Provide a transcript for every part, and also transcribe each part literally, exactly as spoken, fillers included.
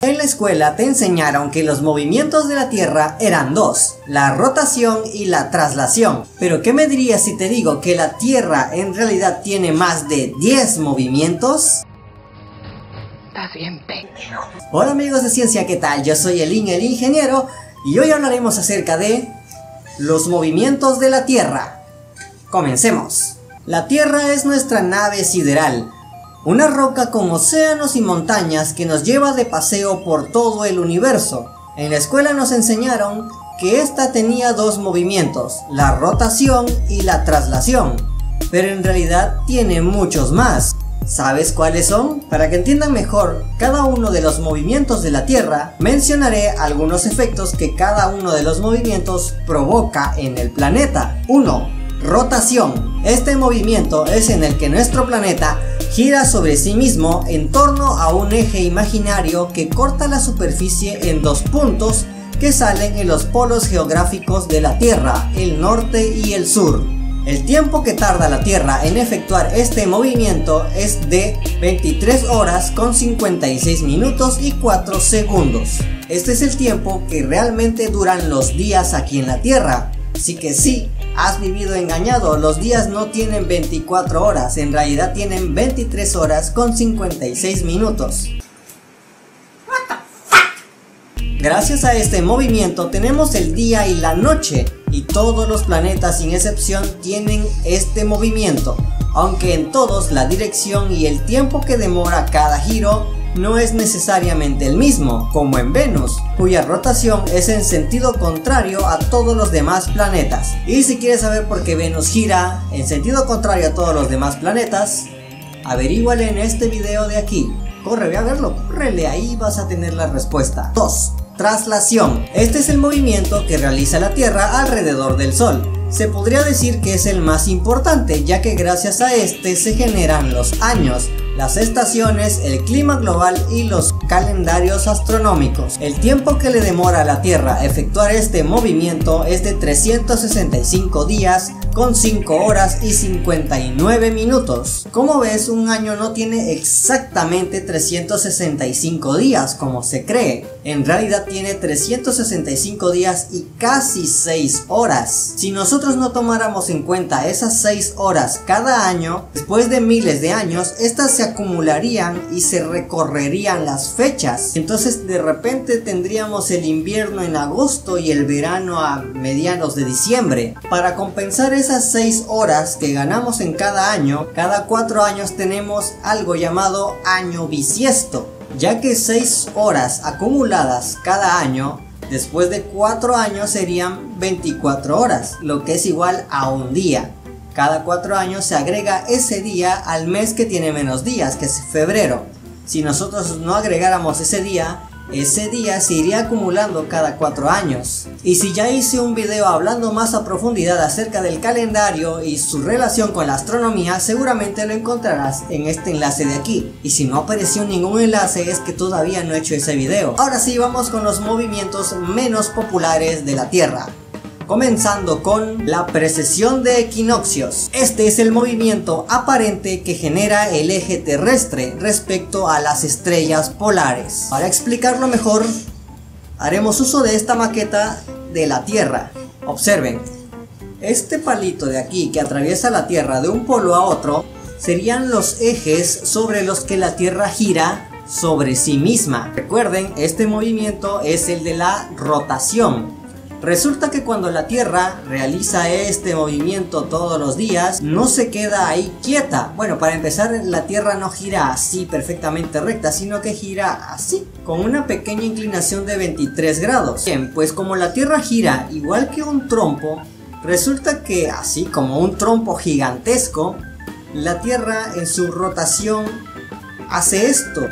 En la escuela te enseñaron que los movimientos de la Tierra eran dos, la rotación y la traslación. Pero ¿qué me dirías si te digo que la Tierra en realidad tiene más de diez movimientos? Estás bien pendejo. Hola amigos de Ciencia, ¿qué tal? Yo soy Elin, el ingeniero, y hoy hablaremos acerca de los movimientos de la Tierra. Comencemos. La Tierra es nuestra nave sideral. Una roca con océanos y montañas que nos lleva de paseo por todo el universo. En la escuela nos enseñaron que esta tenía dos movimientos, la rotación y la traslación. Pero en realidad tiene muchos más. ¿Sabes cuáles son? Para que entiendan mejor cada uno de los movimientos de la Tierra, mencionaré algunos efectos que cada uno de los movimientos provoca en el planeta. uno. Rotación. Este movimiento es en el que nuestro planeta gira sobre sí mismo en torno a un eje imaginario que corta la superficie en dos puntos que salen en los polos geográficos de la Tierra, el norte y el sur. El tiempo que tarda la Tierra en efectuar este movimiento es de veintitrés horas con cincuenta y seis minutos y cuatro segundos. Este es el tiempo que realmente duran los días aquí en la Tierra. Así que sí, has vivido engañado, los días no tienen veinticuatro horas, en realidad tienen veintitrés horas con cincuenta y seis minutos. Gracias a este movimiento tenemos el día y la noche, y todos los planetas sin excepción tienen este movimiento, aunque en todos la dirección y el tiempo que demora cada giro no es necesariamente el mismo, como en Venus, cuya rotación es en sentido contrario a todos los demás planetas. Y si quieres saber por qué Venus gira en sentido contrario a todos los demás planetas, averíguale en este video de aquí. Corre, ve a verlo, córrele, ahí vas a tener la respuesta. dos. Traslación. Este es el movimiento que realiza la Tierra alrededor del Sol. Se podría decir que es el más importante, ya que gracias a este se generan los años, las estaciones, el clima global y los calendarios astronómicos. El tiempo que le demora a la Tierra efectuar este movimiento es de trescientos sesenta y cinco días con cinco horas y cincuenta y nueve minutos. Como ves, un año no tiene exactamente trescientos sesenta y cinco días como se cree. En realidad tiene trescientos sesenta y cinco días y casi seis horas. Si nosotros no tomáramos en cuenta esas seis horas cada año, después de miles de años, estas se acumularían y se recorrerían las fechas. Entonces de repente tendríamos el invierno en agosto y el verano a mediados de diciembre. Para compensar esas seis horas que ganamos en cada año, cada cuatro años tenemos algo llamado año bisiesto, ya que seis horas acumuladas cada año después de cuatro años serían veinticuatro horas, lo que es igual a un día. Cada cuatro años se agrega ese día al mes que tiene menos días, que es febrero. Si nosotros no agregáramos ese día, ese día se iría acumulando cada cuatro años. Y si ya hice un video hablando más a profundidad acerca del calendario y su relación con la astronomía, seguramente lo encontrarás en este enlace de aquí. Y si no apareció ningún enlace es que todavía no he hecho ese video. Ahora sí, vamos con los movimientos menos populares de la Tierra. Comenzando con la precesión de equinoccios. Este es el movimiento aparente que genera el eje terrestre respecto a las estrellas polares. Para explicarlo mejor, haremos uso de esta maqueta de la Tierra. Observen, este palito de aquí que atraviesa la Tierra de un polo a otro serían los ejes sobre los que la Tierra gira sobre sí misma. Recuerden, este movimiento es el de la rotación. Resulta que cuando la Tierra realiza este movimiento todos los días, no se queda ahí quieta. Bueno, para empezar, la Tierra no gira así perfectamente recta, sino que gira así, con una pequeña inclinación de veintitrés grados. Bien, pues como la Tierra gira igual que un trompo, resulta que así como un trompo gigantesco, la Tierra en su rotación hace esto.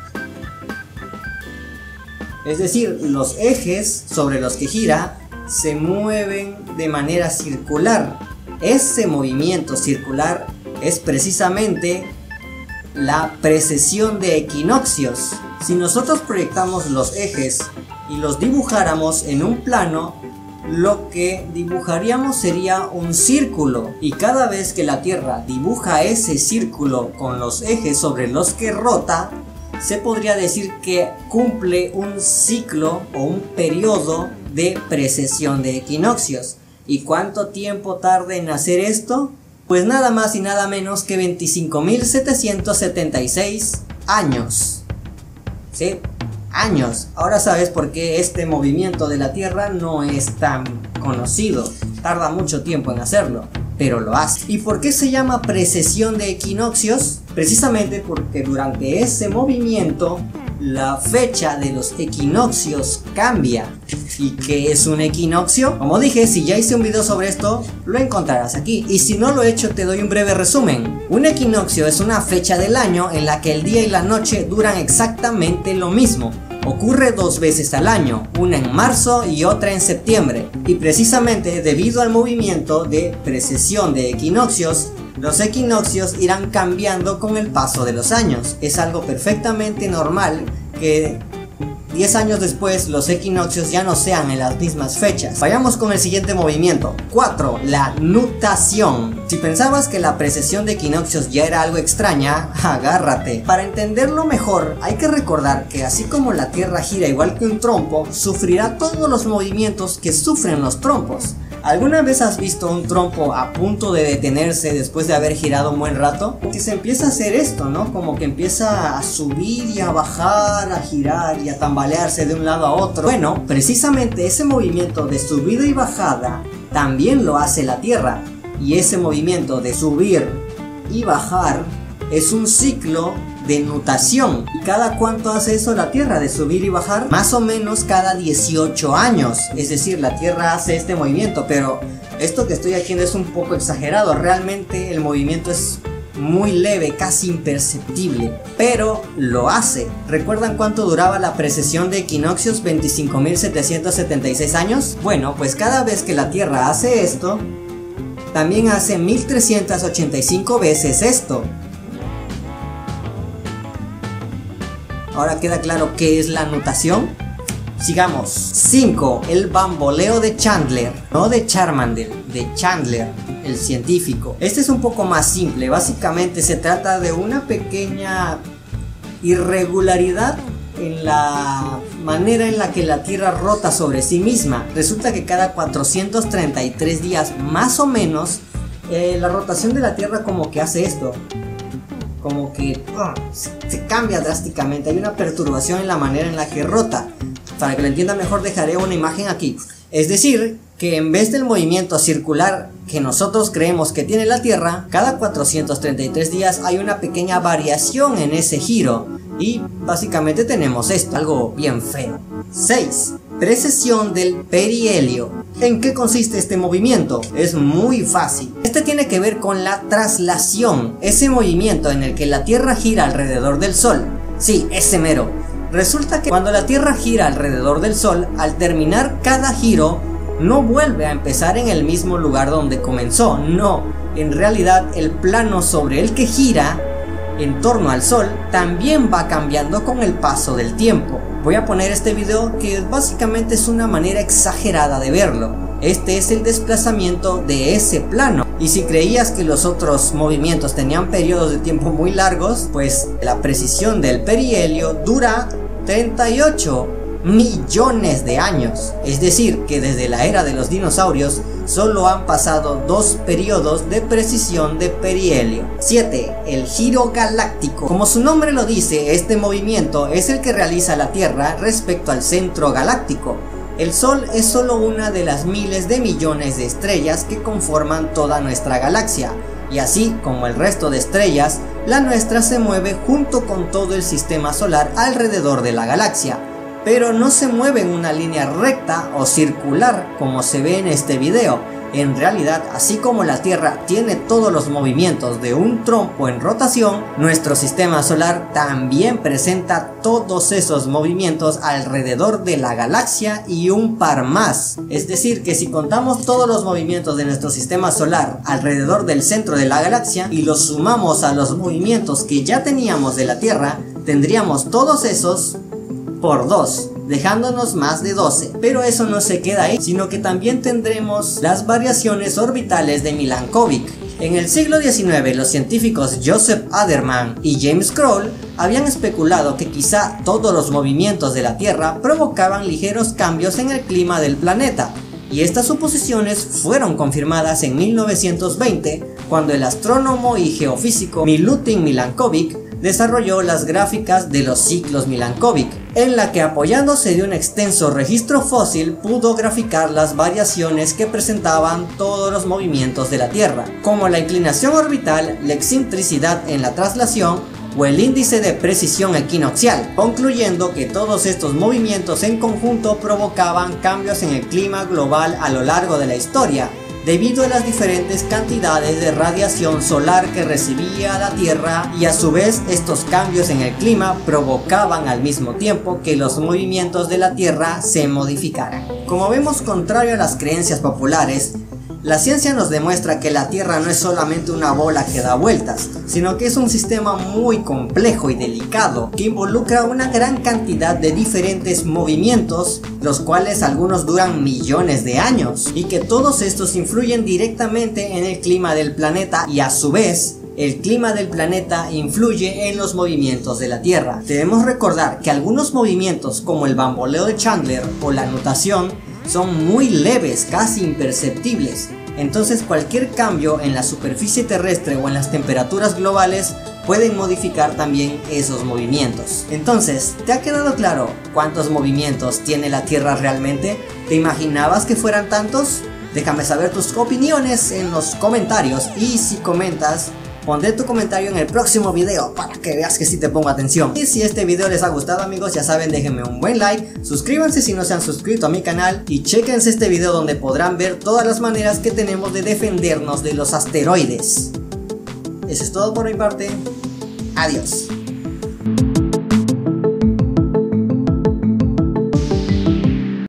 Es decir, los ejes sobre los que gira se mueven de manera circular. Ese movimiento circular es precisamente la precesión de equinoccios. Si nosotros proyectamos los ejes y los dibujáramos en un plano, lo que dibujaríamos sería un círculo, y cada vez que la Tierra dibuja ese círculo con los ejes sobre los que rota, se podría decir que cumple un ciclo o un periodo de precesión de equinoccios. ¿Y cuánto tiempo tarda en hacer esto? Pues nada más y nada menos que veinticinco mil setecientos setenta y seis años. ¿Sí? Años. Ahora sabes por qué este movimiento de la Tierra no es tan conocido. Tarda mucho tiempo en hacerlo, pero lo hace. ¿Y por qué se llama precesión de equinoccios? Precisamente porque durante ese movimiento la fecha de los equinoccios cambia. ¿Y qué es un equinoccio? Como dije, si ya hice un video sobre esto, lo encontrarás aquí. Y si no lo he hecho, te doy un breve resumen. Un equinoccio es una fecha del año en la que el día y la noche duran exactamente lo mismo. Ocurre dos veces al año, una en marzo y otra en septiembre. Y precisamente debido al movimiento de precesión de equinoccios, los equinoccios irán cambiando con el paso de los años. Es algo perfectamente normal que diez años después los equinoccios ya no sean en las mismas fechas. Vayamos con el siguiente movimiento. cuatro. La nutación. Si pensabas que la precesión de equinoccios ya era algo extraña, agárrate. Para entenderlo mejor, hay que recordar que así como la Tierra gira igual que un trompo, sufrirá todos los movimientos que sufren los trompos. ¿Alguna vez has visto un trompo a punto de detenerse después de haber girado un buen rato? Que se empieza a hacer esto, ¿no? Como que empieza a subir y a bajar, a girar y a tambalearse de un lado a otro. Bueno, precisamente ese movimiento de subida y bajada también lo hace la Tierra. Y ese movimiento de subir y bajar es un ciclo de nutación. ¿Y cada cuánto hace eso la Tierra de subir y bajar? Más o menos cada dieciocho años. Es decir, la Tierra hace este movimiento, pero esto que estoy haciendo es un poco exagerado. Realmente el movimiento es muy leve, casi imperceptible, pero lo hace. ¿Recuerdan cuánto duraba la precesión de equinoccios? veinticinco mil setecientos setenta y seis años. Bueno, pues cada vez que la Tierra hace esto, también hace mil trescientas ochenta y cinco veces esto. Ahora queda claro qué es la nutación. Sigamos. cinco. El bamboleo de Chandler. No de Charmander, de Chandler, el científico. Este es un poco más simple. Básicamente se trata de una pequeña irregularidad en la manera en la que la Tierra rota sobre sí misma. Resulta que cada cuatrocientos treinta y tres días más o menos, eh, la rotación de la Tierra como que hace esto. Como que uh, se, se cambia drásticamente. Hay una perturbación en la manera en la que rota. Para que lo entiendan mejor, dejaré una imagen aquí. Es decir, que en vez del movimiento circular que nosotros creemos que tiene la Tierra, cada cuatrocientos treinta y tres días hay una pequeña variación en ese giro. Y básicamente tenemos esto, algo bien feo. seis. Precesión del perihelio. ¿En qué consiste este movimiento? Es muy fácil. Este tiene que ver con la traslación, ese movimiento en el que la Tierra gira alrededor del Sol. Sí, ese mero. Resulta que cuando la Tierra gira alrededor del Sol, al terminar cada giro, no vuelve a empezar en el mismo lugar donde comenzó. No, en realidad el plano sobre el que gira en torno al Sol también va cambiando con el paso del tiempo. Voy a poner este video que básicamente es una manera exagerada de verlo. Este es el desplazamiento de ese plano. Y si creías que los otros movimientos tenían periodos de tiempo muy largos, pues la precesión del perihelio dura treinta y ocho millones de años. Es decir, que desde la era de los dinosaurios solo han pasado dos periodos de precesión de perihelio. siete. El giro galáctico. Como su nombre lo dice, este movimiento es el que realiza la Tierra respecto al centro galáctico. El Sol es solo una de las miles de millones de estrellas que conforman toda nuestra galaxia, y así como el resto de estrellas, la nuestra se mueve junto con todo el sistema solar alrededor de la galaxia, pero no se mueve en una línea recta o circular como se ve en este video. En realidad, así como la Tierra tiene todos los movimientos de un trompo en rotación, nuestro sistema solar también presenta todos esos movimientos alrededor de la galaxia y un par más. Es decir, que si contamos todos los movimientos de nuestro sistema solar alrededor del centro de la galaxia y los sumamos a los movimientos que ya teníamos de la Tierra, tendríamos todos esos por dos, dejándonos más de doce. Pero eso no se queda ahí, sino que también tendremos las variaciones orbitales de Milankovitch. En el siglo diecinueve, los científicos Joseph Aderman y James Croll habían especulado que quizá todos los movimientos de la Tierra provocaban ligeros cambios en el clima del planeta, y estas suposiciones fueron confirmadas en mil novecientos veinte cuando el astrónomo y geofísico Milutin Milankovic desarrolló las gráficas de los ciclos Milankovic, en la que apoyándose de un extenso registro fósil pudo graficar las variaciones que presentaban todos los movimientos de la Tierra, como la inclinación orbital, la excentricidad en la traslación o el índice de precisión equinoccial, concluyendo que todos estos movimientos en conjunto provocaban cambios en el clima global a lo largo de la historia, debido a las diferentes cantidades de radiación solar que recibía la Tierra, y a su vez estos cambios en el clima provocaban al mismo tiempo que los movimientos de la Tierra se modificaran. Como vemos, contrario a las creencias populares, la ciencia nos demuestra que la Tierra no es solamente una bola que da vueltas, sino que es un sistema muy complejo y delicado que involucra una gran cantidad de diferentes movimientos, los cuales algunos duran millones de años, y que todos estos influyen directamente en el clima del planeta, y a su vez el clima del planeta influye en los movimientos de la Tierra. Debemos recordar que algunos movimientos, como el bamboleo de Chandler o la nutación, son muy leves, casi imperceptibles. Entonces cualquier cambio en la superficie terrestre o en las temperaturas globales pueden modificar también esos movimientos. Entonces, ¿te ha quedado claro cuántos movimientos tiene la Tierra realmente? ¿Te imaginabas que fueran tantos? Déjame saber tus opiniones en los comentarios, y si comentas, pondré tu comentario en el próximo video para que veas que sí te pongo atención. Y si este video les ha gustado, amigos, ya saben, déjenme un buen like, suscríbanse si no se han suscrito a mi canal, y chéquense este video donde podrán ver todas las maneras que tenemos de defendernos de los asteroides. Eso es todo por mi parte. Adiós.